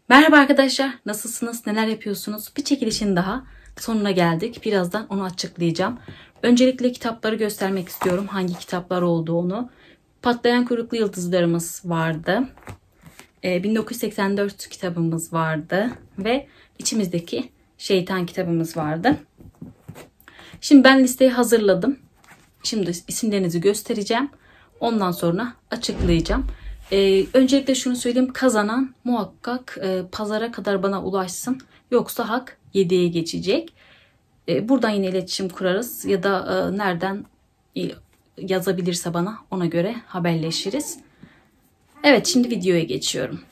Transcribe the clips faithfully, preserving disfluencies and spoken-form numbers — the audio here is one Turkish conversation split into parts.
Merhaba arkadaşlar, nasılsınız, neler yapıyorsunuz? Bir çekilişin daha sonuna geldik. Birazdan onu açıklayacağım. Öncelikle kitapları göstermek istiyorum. Hangi kitaplar olduğunu. Patlayan Kuyruklu Yıldızlarımız vardı. Ee, bin dokuz yüz seksen dört kitabımız vardı. Ve içimizdeki Şeytan kitabımız vardı. Şimdi ben listeyi hazırladım. Şimdi isimlerinizi göstereceğim. Ondan sonra açıklayacağım. Ee, öncelikle şunu söyleyeyim. Kazanan muhakkak e, pazara kadar bana ulaşsın. Yoksa hak yediye geçecek. E, buradan yine iletişim kurarız. Ya da e, nereden e, yazabilirse bana ona göre haberleşiriz. Evet, şimdi videoya geçiyorum.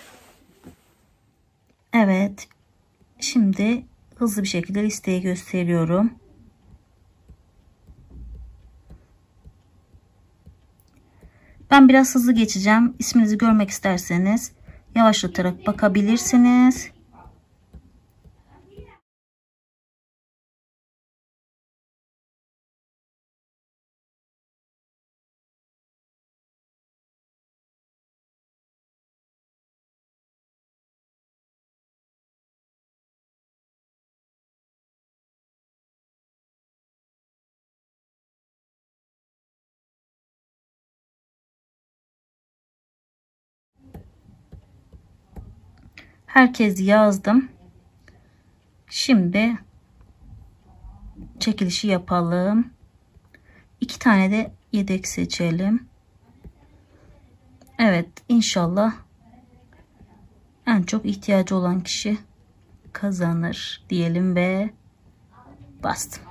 Evet. Şimdi hızlı bir şekilde listeyi gösteriyorum. Ben biraz hızlı geçeceğim. İsminizi görmek isterseniz yavaşlatarak bakabilirsiniz. Herkes yazdım. Şimdi çekilişi yapalım. İki tane de yedek seçelim. Evet, inşallah en çok ihtiyacı olan kişi kazanır diyelim ve bastım.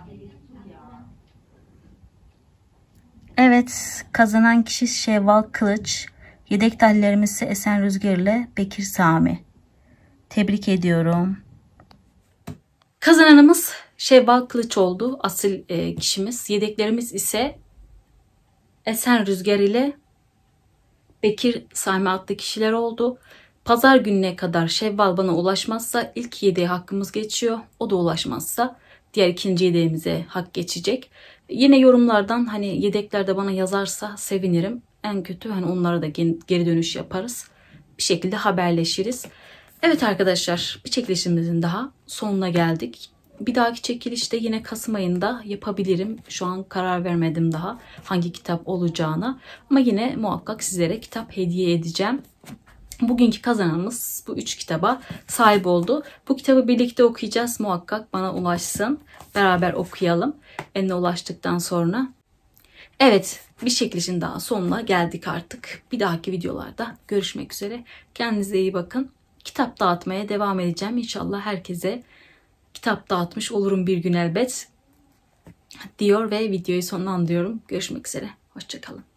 Evet, kazanan kişi Şevval Kılıç. Yedek talihlerimiz ise Esen Rüzgar ile Bekir Sami. Tebrik ediyorum. Kazananımız Şevval Kılıç oldu. Asıl e, kişimiz. Yedeklerimiz ise Esen Rüzgar ile Bekir Sami adlı kişiler oldu. Pazar gününe kadar Şevval bana ulaşmazsa ilk yedeğe hakkımız geçiyor. O da ulaşmazsa diğer ikinci yedeğimize hak geçecek. Yine yorumlardan hani yedeklerde bana yazarsa sevinirim. En kötü hani onlara da geri dönüş yaparız. Bir şekilde haberleşiriz. Evet arkadaşlar, bir çekilişimizin daha sonuna geldik. Bir dahaki çekilişte yine Kasım ayında yapabilirim. Şu an karar vermedim daha hangi kitap olacağına. Ama yine muhakkak sizlere kitap hediye edeceğim. Bugünkü kazanımız bu üç kitaba sahip oldu. Bu kitabı birlikte okuyacağız. Muhakkak bana ulaşsın. Beraber okuyalım. Eline ulaştıktan sonra. Evet, bir çekilişin daha sonuna geldik artık. Bir dahaki videolarda görüşmek üzere. Kendinize iyi bakın. Kitap dağıtmaya devam edeceğim. İnşallah herkese kitap dağıtmış olurum bir gün elbet diyor ve videoyu sonlandırıyorum. Görüşmek üzere. Hoşça kalın.